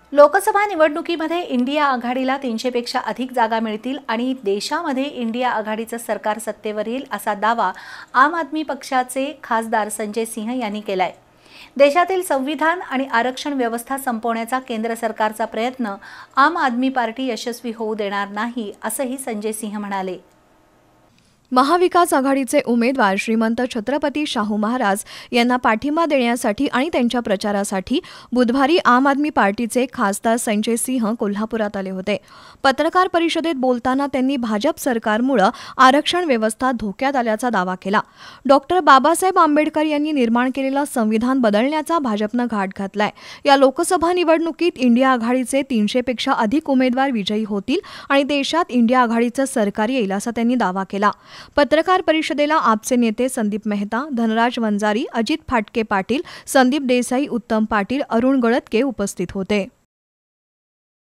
लोकसभा निवडणुकीमध्ये इंडिया आघाडीला 300 पेक्षा अधिक जागा मिळतील आणि देशामध्ये इंडिया आघाडीचं सरकार सत्तेवर येईल असा दावा आम आदमी पक्षाचे खासदार संजय सिंह यांनी केलाय। देशातील संविधान आणि आरक्षण व्यवस्था संपवण्याचा केंद्र सरकारचा प्रयत्न आम आदमी पार्टी यशस्वी होऊ देणार नाही असंही संजय सिंह म्हणाले। महाविकास आघाडीचे उमेदवार श्रीमंत छत्रपती शाहू महाराज यांना पाठिंबा देण्यासाठी आणि त्यांच्या प्रचारासाठी बुधवारी आम आदमी पार्टीचे खासदार संजय सिंह कोल्हापुरात आले होते। पत्रकार परिषदेत बोलताना त्यांनी भाजप सरकारमुळे आरक्षण व्यवस्था धोक्यात आल्याचा दावा केला। डॉक्टर बाबासाहेब आंबेडकर यांनी निर्माण केलेला संविधान बदलण्याचा भाजपनं घाट घातलाय। या लोकसभा निवडणुकीत इंडिया आघाडीचे 300 पेक्षा अधिक उमेदवार विजयी होतील आणि देशात इंडिया आघाडीचं सरकार येईल असा त्यांनी दावा केला। पत्रकार परिषदेला आपचे नेते संदीप मेहता, धनराज वंजारी, अजित फाटके पाटील, संदीप देसाई, उत्तम पाटील, अरुण गळतके उपस्थित होते।